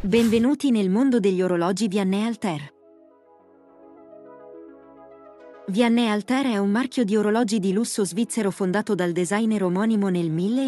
Benvenuti nel mondo degli orologi Vianney Altair. Vianney Altair è un marchio di orologi di lusso svizzero fondato dal designer omonimo nel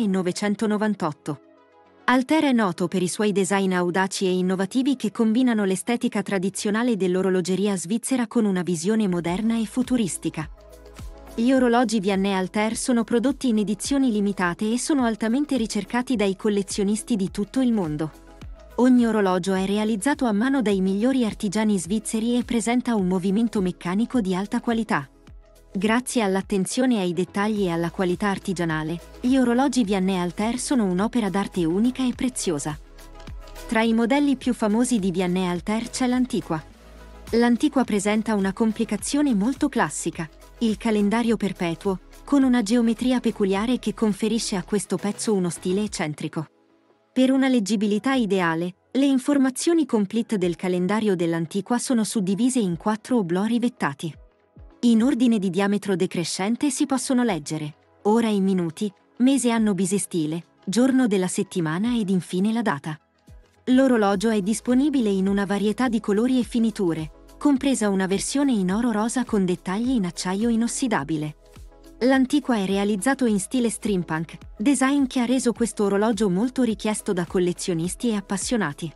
1998. Altair è noto per i suoi design audaci e innovativi che combinano l'estetica tradizionale dell'orologeria svizzera con una visione moderna e futuristica. Gli orologi Vianney Altair sono prodotti in edizioni limitate e sono altamente ricercati dai collezionisti di tutto il mondo. Ogni orologio è realizzato a mano dai migliori artigiani svizzeri e presenta un movimento meccanico di alta qualità. Grazie all'attenzione ai dettagli e alla qualità artigianale, gli orologi Vianney Altair sono un'opera d'arte unica e preziosa. Tra i modelli più famosi di Vianney Altair c'è l'Antiqua. L'Antiqua presenta una complicazione molto classica, il calendario perpetuo, con una geometria peculiare che conferisce a questo pezzo uno stile eccentrico. Per una leggibilità ideale, le informazioni complete del calendario dell'Antiqua sono suddivise in 4 oblò rivettati. In ordine di diametro decrescente si possono leggere ora in minuti, mese anno bisestile, giorno della settimana ed infine la data. L'orologio è disponibile in una varietà di colori e finiture, compresa una versione in oro rosa con dettagli in acciaio inossidabile. L'Antiqua è realizzato in stile steampunk, design che ha reso questo orologio molto richiesto da collezionisti e appassionati.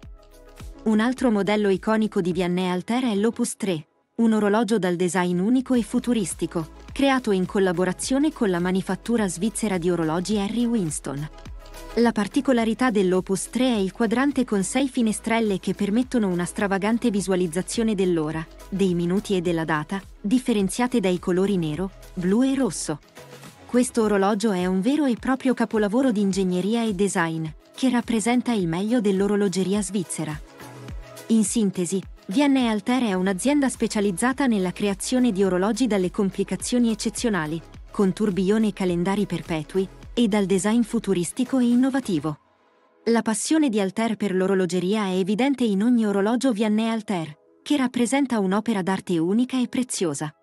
Un altro modello iconico di Vianney Altair è l'Opus 3, un orologio dal design unico e futuristico, creato in collaborazione con la manifattura svizzera di orologi Harry Winston. La particolarità dell'Opus 3 è il quadrante con 6 finestrelle che permettono una stravagante visualizzazione dell'ora, dei minuti e della data, differenziate dai colori nero, blu e rosso. Questo orologio è un vero e proprio capolavoro di ingegneria e design, che rappresenta il meglio dell'orologeria svizzera. In sintesi, Vianney Altair è un'azienda specializzata nella creazione di orologi dalle complicazioni eccezionali, con tourbillon e calendari perpetui, e dal design futuristico e innovativo. La passione di Altair per l'orologeria è evidente in ogni orologio Vianney Altair, che rappresenta un'opera d'arte unica e preziosa.